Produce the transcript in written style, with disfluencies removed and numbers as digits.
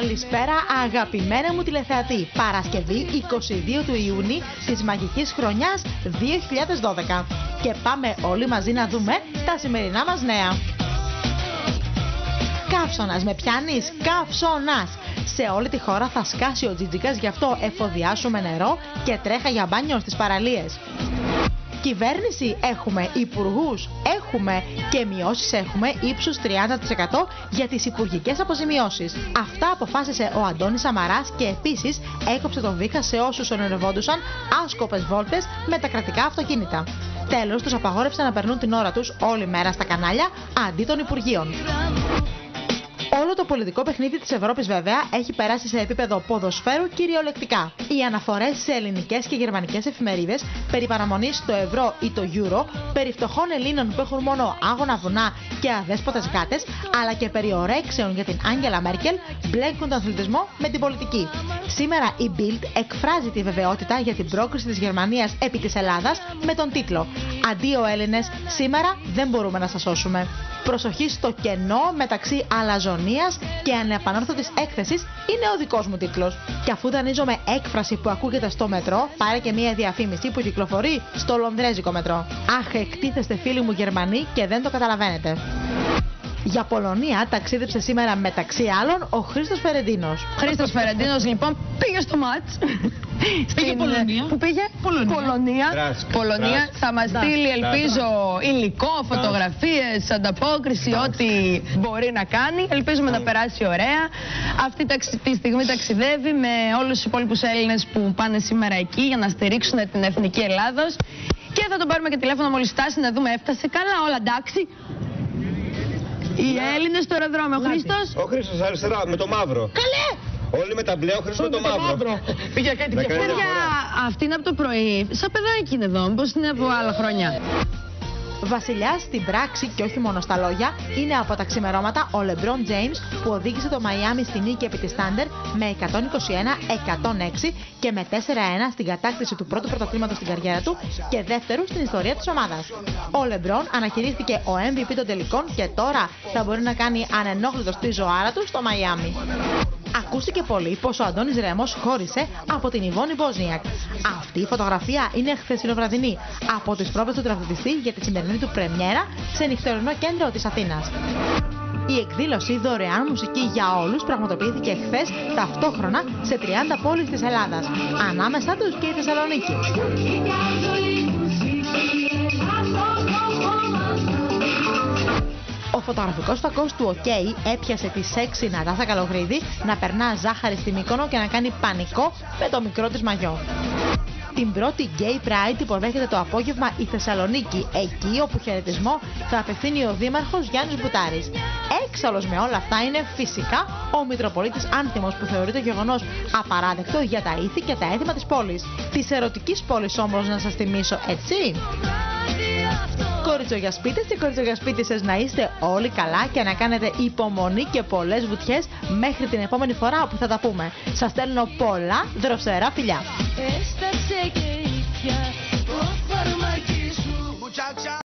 Καλησπέρα αγαπημένα μου τηλεθεατή. Παρασκευή 22 του Ιούνιου της μαγικής χρονιάς 2012. Και πάμε όλοι μαζί να δούμε τα σημερινά μας νέα. Καύσωνας, με πιάνεις? Καύσωνας! Σε όλη τη χώρα θα σκάσει ο Τζιτζικάς, γι' αυτό εφοδιάσουμε νερό και τρέχα για μπάνιο στις παραλίες. Κυβέρνηση έχουμε, υπουργούς έχουμε και μειώσεις έχουμε ύψους 30% για τις υπουργικές αποζημιώσεις. Αυτά αποφάσισε ο Αντώνης Σαμαράς και επίσης έκοψε τον βήχα σε όσους ονειρευόντουσαν άσκοπες βόλτες με τα κρατικά αυτοκίνητα. Τέλος, τους απαγόρευσε να περνούν την ώρα τους όλη μέρα στα κανάλια αντί των υπουργείων. Όλο το πολιτικό παιχνίδι της Ευρώπης βέβαια έχει περάσει σε επίπεδο ποδοσφαίρου κυριολεκτικά. Οι αναφορές σε ελληνικές και γερμανικές εφημερίδες περί παραμονής στο ευρώ ή το euro, περί φτωχών Ελλήνων που έχουν μόνο άγωνα βουνά και αδέσποτες γάτες, αλλά και περί ορέξεων για την Άγγελα Μέρκελ μπλέκουν τον αθλητισμό με την πολιτική. Σήμερα η Bild εκφράζει τη βεβαιότητα για την πρόκριση της Γερμανίας επί της Ελλάδας με τον τίτλο «Αντίο Έλληνες, σήμερα δεν μπορούμε να σας σώσουμε». Προσοχή στο κενό μεταξύ αλαζονίας και ανεπανόρθωτης έκθεσης είναι ο δικός μου τίτλος. Και αφού δανείζομαι έκφραση που ακούγεται στο μετρό, πάρε και μία διαφήμιση που κυκλοφορεί στο λονδρέζικο μετρό. Αχ, εκτίθεστε φίλοι μου Γερμανοί και δεν το καταλαβαίνετε. Για Πολωνία ταξίδεψε σήμερα μεταξύ άλλων ο Χρήστος Φερεντίνος. Χρήστος Φερεντίνος λοιπόν πήγε στο μάτς. Πήγε Πολωνία. Πού πήγε? Πολωνία. Θα μας στείλει ελπίζω υλικό, φωτογραφίες, ανταπόκριση, ό,τι μπορεί να κάνει. Ελπίζουμε να περάσει ωραία. Αυτή τη στιγμή ταξιδεύει με όλους τους υπόλοιπους Έλληνες που πάνε σήμερα εκεί για να στηρίξουν την εθνική Ελλάδος. Και θα τον πάρουμε και τηλέφωνο μόλις φτάσει να δούμε έφτασε καλά, όλα εντάξει. Οι Έλληνες στο αεροδρόμιο. Ο Χρήστος. Ο Χρήστος αριστερά με το μαύρο. Καλέ! Όλοι με τα μπλε, ο Χρήστος με το μαύρο. Πήγε κάτι και Παιδιά, αυτή είναι από το πρωί. Σαν παιδάκι είναι εδώ, μήπως είναι από άλλα χρόνια. Βασιλιάς στην πράξη και όχι μόνο στα λόγια είναι από τα ξημερώματα ο LeBron James που οδήγησε το Μαϊάμι στη νίκη επί της Thunder με 121-106 και με 4-1 στην κατάκτηση του πρώτου πρωταθλήματος στην καριέρα του και δεύτερου στην ιστορία της ομάδας. Ο LeBron ανακηρύχθηκε ο MVP των τελικών και τώρα θα μπορεί να κάνει ανενόχλητος τη ζωάρα του στο Μαϊάμι. Ακούστηκε πολύ πως ο Αντώνης Ρέμος χώρισε από την Ιβόνη Μπόζνιακ. Αυτή η φωτογραφία είναι χθεσινοβραδινή από τις πρόβες του τραγουδιστή για τη σημερινή του πρεμιέρα σε νυχτερινό κέντρο της Αθήνας. Η εκδήλωση δωρεάν μουσική για όλους πραγματοποιήθηκε χθες ταυτόχρονα σε 30 πόλεις της Ελλάδας, ανάμεσά τους και η Θεσσαλονίκη. Ο φωτογραφικός φακός του OK έπιασε τη σεξι Νατάσα Καλογρίδη να περνά ζάχαρη στη Μύκονο και να κάνει πανικό με το μικρό της μαγιό. Την πρώτη Gay Pride υποδέχεται το απόγευμα η Θεσσαλονίκη, εκεί όπου χαιρετισμό θα απευθύνει ο Δήμαρχος Γιάννης Μπουτάρης. Έξαλλος με όλα αυτά είναι φυσικά ο Μητροπολίτης Άνθιμος που θεωρεί το γεγονός απαράδεκτο για τα ήθη και τα έθιμα της πόλης. Της ερωτικής πόλης όμως να σας θυμίσω, έτσι. Κοριτσογιασπίτες και κοριτσογιασπίτισσες, να είστε όλοι καλά και να κάνετε υπομονή και πολλές βουτιές μέχρι την επόμενη φορά που θα τα πούμε. Σας στέλνω πολλά δροσερά φιλιά.